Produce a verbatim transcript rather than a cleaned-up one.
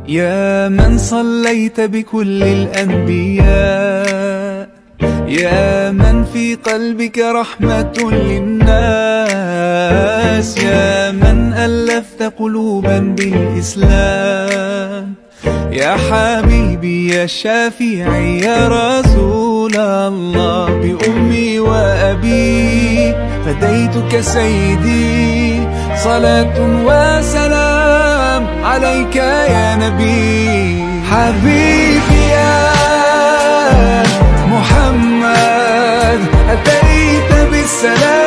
يا من صليت بكل الأنبياء، يا من في قلبك رحمة للناس، يا من ألفت قلوبا بالإسلام، يا حبيبي يا شافعي يا رسول الله، بأمي وأبي فديتك سيدي، صلاة وسلام عليك يا نبي. حبيبي يا محمد أتيت بالسلام